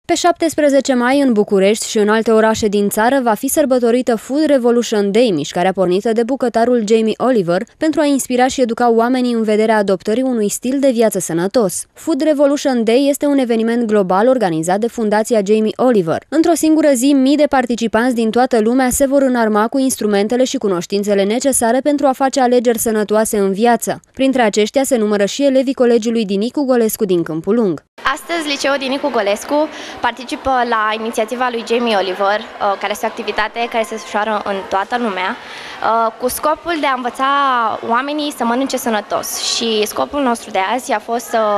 Pe 17 mai, în București și în alte orașe din țară, va fi sărbătorită Food Revolution Day, mișcarea pornită de bucătarul Jamie Oliver, pentru a inspira și educa oamenii în vederea adoptării unui stil de viață sănătos. Food Revolution Day este un eveniment global organizat de Fundația Jamie Oliver. Într-o singură zi, mii de participanți din toată lumea se vor înarma cu instrumentele și cunoștințele necesare pentru a face alegeri sănătoase în viață. Printre aceștia se numără și elevii Colegiului Dinicu Golescu din Câmpul Lung. Astăzi, Liceul Dinicu Golescu participă la inițiativa lui Jamie Oliver, care este o activitate care se desfășoară în toată lumea, cu scopul de a învăța oamenii să mănânce sănătos. Și scopul nostru de azi a fost să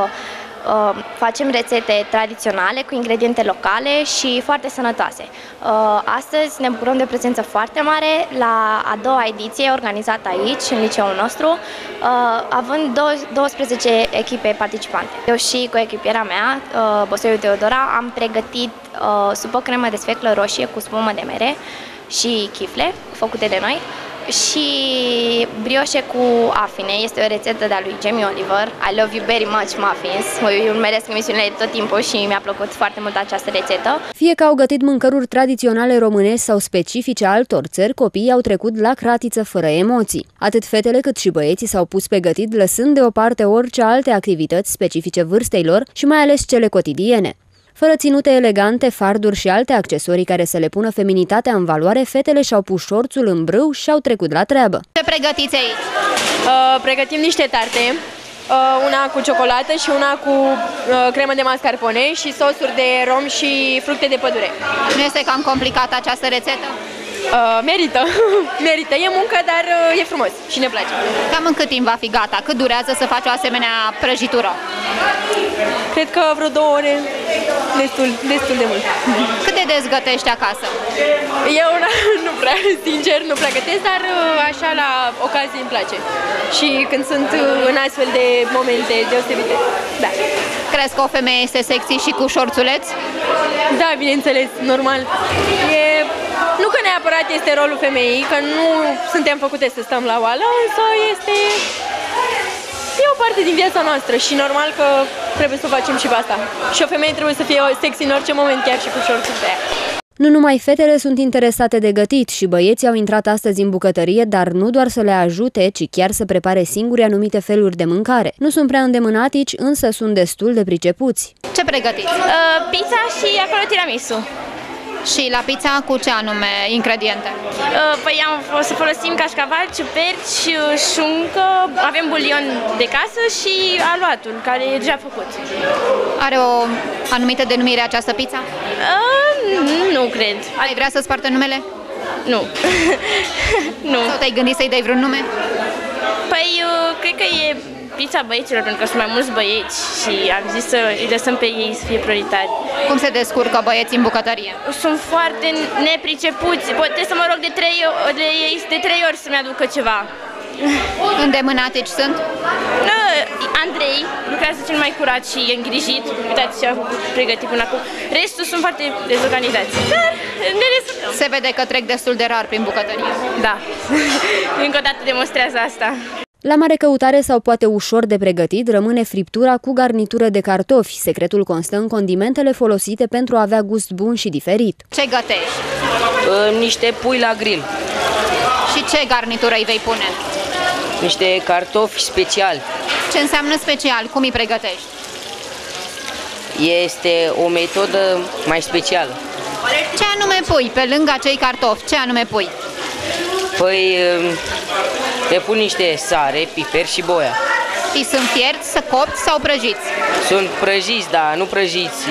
facem rețete tradiționale cu ingrediente locale și foarte sănătoase. Astăzi ne bucurăm de prezență foarte mare la a doua ediție organizată aici, în liceul nostru, având 12 echipe participante. Eu și coechipiera mea, Bosoiu Teodora, am pregătit supă cremă de sfeclă roșie cu spumă de mere și chifle făcute de noi, și brioșe cu afine. Este o rețetă de-a lui Jamie Oliver. I love you very much, muffins. Eu urmăresc emisiunile tot timpul și mi-a plăcut foarte mult această rețetă. Fie că au gătit mâncăruri tradiționale românești sau specifice altor țări, copiii au trecut la cratiță fără emoții. Atât fetele cât și băieții s-au pus pe gătit, lăsând deoparte orice alte activități specifice vârstei lor și mai ales cele cotidiene. Fără ținute elegante, farduri și alte accesorii care să le pună feminitatea în valoare, fetele și-au pus șorțul în brâu și au trecut la treabă. Ce pregătiți aici? Pregătim niște tarte, una cu ciocolată și una cu cremă de mascarpone și sosuri de rom și fructe de pădure. Nu este cam complicată această rețetă? Merită, merită. E muncă, dar e frumos și ne place. Cam în cât timp va fi gata? Cât durează să faci o asemenea prăjitură? Cred că vreo 2 ore, destul de mult. Cât de des gătești acasă? Eu nu prea, sincer, nu prea gătesc, dar așa la ocazie îmi place. Și când sunt în astfel de momente deosebite, da. Crezi că o femeie este sexy și cu șorțuleț? Da, bineînțeles, normal. Nu că neapărat este rolul femeii, că nu suntem făcute să stăm la oală, însă e o parte din viața noastră și normal că trebuie să o facem și pe asta. Și o femeie trebuie să fie sexy în orice moment, chiar și cu șorțul de aia. Nu numai fetele sunt interesate de gătit, și băieții au intrat astăzi în bucătărie, dar nu doar să le ajute, ci chiar să prepare singuri anumite feluri de mâncare. Nu sunt prea îndemânatici, însă sunt destul de pricepuți. Ce pregătiți? Pizza și acolo tiramisu. Și la pizza cu ce anume ingrediente? Păi o să folosim cașcaval, ciuperci, șuncă, avem bulion de casă și aluatul, care e deja făcut. Are o anumită denumire această pizza? Nu cred. Ai vrea să-ți poartă numele? Nu. Nu. Sau te-ai gândit să-i dai vreun nume? Păi, cred că e pizza băieților, pentru că sunt mai mulți băieți și am zis să îi lăsăm pe ei să fie prioritari. Cum se descurcă băieții în bucătărie? Sunt foarte nepricepuți. Trebuie să mă rog de 3 ori să-mi aducă ceva. Îndemânatici sunt? Andrei lucrează cel mai curat și e îngrijit. Uitați ce am pregătit până acum. Restul sunt foarte dezorganizați. Dar ne descurcăm. Se vede că trec destul de rar prin bucătărie. Da. Încă o dată demonstrează asta. La mare căutare sau poate ușor de pregătit rămâne friptura cu garnitură de cartofi. Secretul constă în condimentele folosite pentru a avea gust bun și diferit. Ce gătești? Niște pui la grill. Și ce garnitură îi vei pune? Niște cartofi speciali. Ce înseamnă special? Cum îi pregătești? Este o metodă mai specială. Ce anume pui pe lângă acei cartofi? Ce anume pui? Păi le pun niște sare, piper și boia. Și sunt fierți, să copți sau prăjiți? Sunt prăjiți, dar nu prăjiți.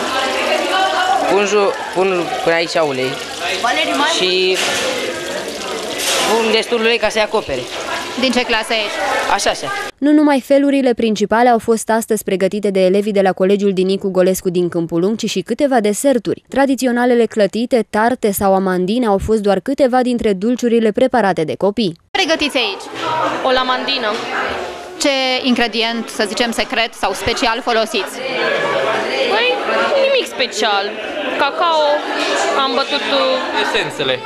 Pun aici ulei și pun destul ulei ca să-i acopere. Din ce clasă ești? A 6-a. Nu numai felurile principale au fost astăzi pregătite de elevii de la Colegiul Dinicu Golescu din Câmpul Lung, ci și câteva deserturi. Tradiționalele clătite, tarte sau amandine au fost doar câteva dintre dulciurile preparate de copii. Pregătiți aici? O lamandină. Ce ingredient, să zicem, secret sau special folosiți? Păi, nimic special. Cacao, am bătut... Esențele.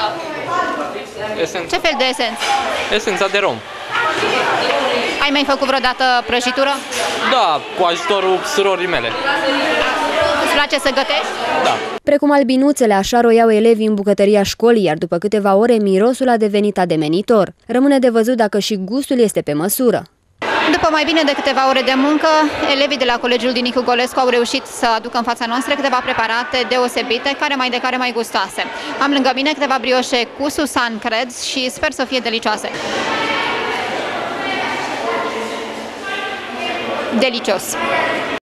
Ce fel de esență? Esența de rom. Ai mai făcut vreodată prăjitură? Da, cu ajutorul surorii mele. Îți place să gătești? Da. Precum albinuțele, așa roiau elevii în bucătăria școlii, iar după câteva ore mirosul a devenit ademenitor. Rămâne de văzut dacă și gustul este pe măsură. După mai bine de câteva ore de muncă, elevii de la Colegiul din Nicu Golescu au reușit să aducă în fața noastră câteva preparate deosebite, care mai gustoase. Am lângă mine câteva brioșe cu susan, cred, și sper să fie delicioase. Delicios!